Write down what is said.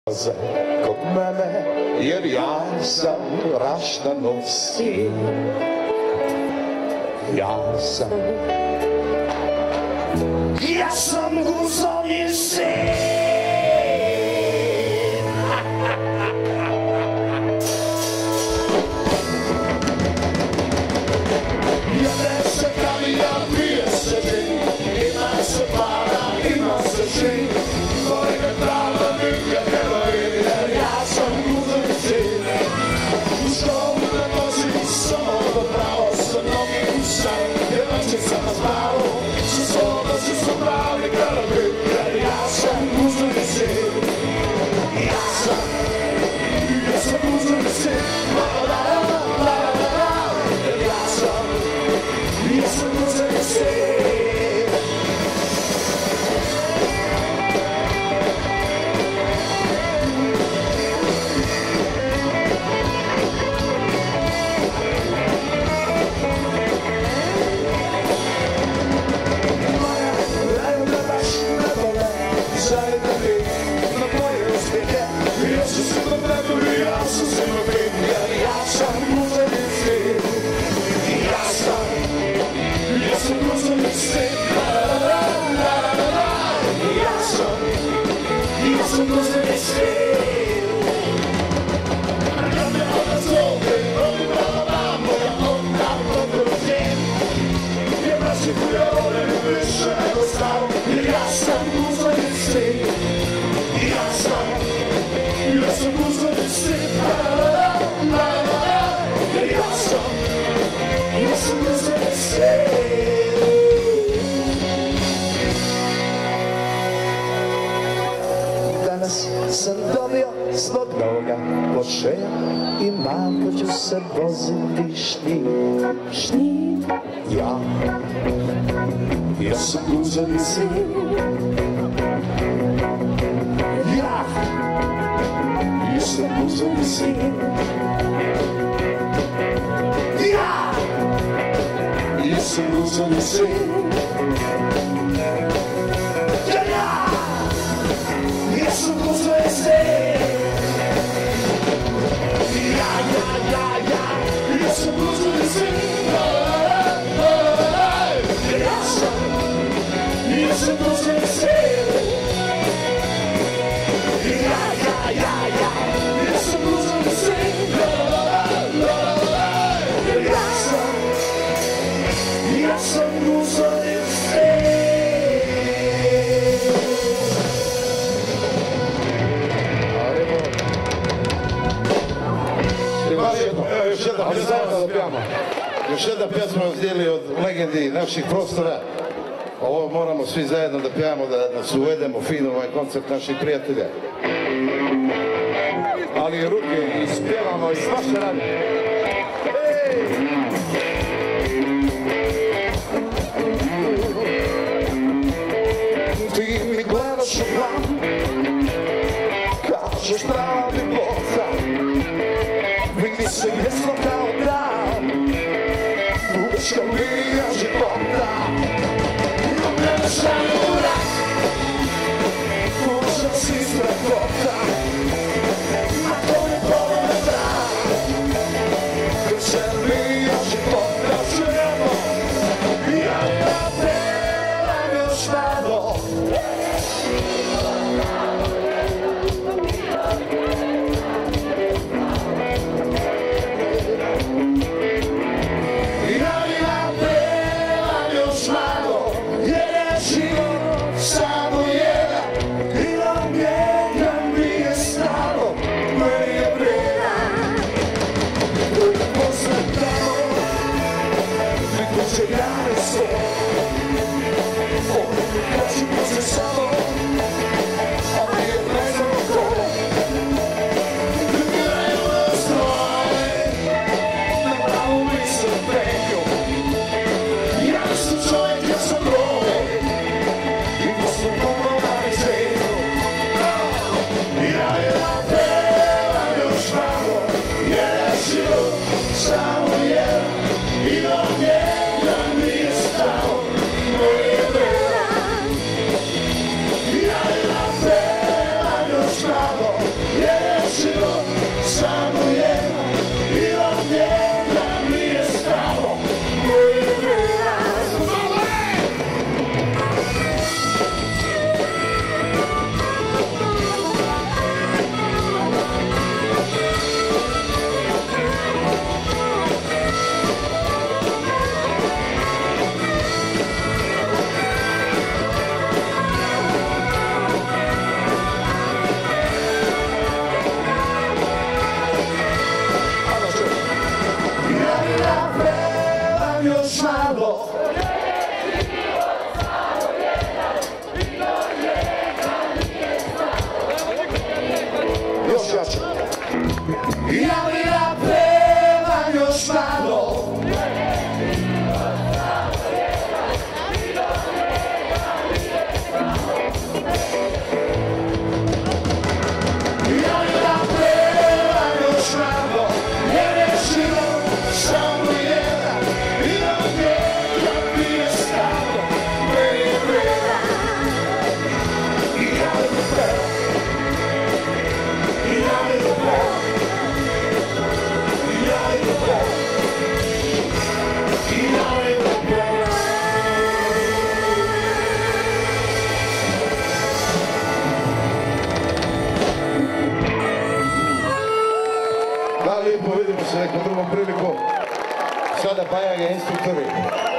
kod mene, jer ja sam Raštanov sin. Ja sam Guzovin sin. Jede se kavija, pije se vin, ima se para, ima se žin, kojega prava nikad nema vidi, jer ja sam Guzovin sin. U školu ne nosim samo do pravo, sa mnogim sam, jer noći sam na zbavu, sa slova su pravi karabi, jer ja sam Guzovin sin. Ja sam Guzovin sin. Danas sam dobio svog noga pošeja i malko ću se voziti šnit. Ja sam Guzovin sin. Ja sam Guzovin sin. Ja sam Guzovin sin. Ja sam Guzovin sin. Ja sam Guzovin sin. Ja sam Guzovin sin. Ja sam Guzovin sin. Ja sam Guzovin sin. Još jedna pjesma nas dijeli od legendi naših prostora. Ovo moramo svi zajedno da pjevamo, da nas uvedemo fino ovaj koncert naših prijatelja. Ali ruke i spjevamo i svašta radi. Ti mi gledaš u plan, kažeš pravi boca, vidi se jesmo kao grad, budeš kao lija života. Ne šanu rak, užas si strahota, a to je polome brak, kreće lija života, čujemo, ja pevam još malo. Ja pevam još malo, jer je život Ja mi napevam još malo. Ja mi napevam još malo, jer je život samo jedan. Imam njega prije stalo, meni je vredan. Ja mi napevam, ja mi napevam, ja mi napevam, ja mi napevam. Hvala lijepo, vidimo se nekom drugom prilikom. Sada Bajage instruktori.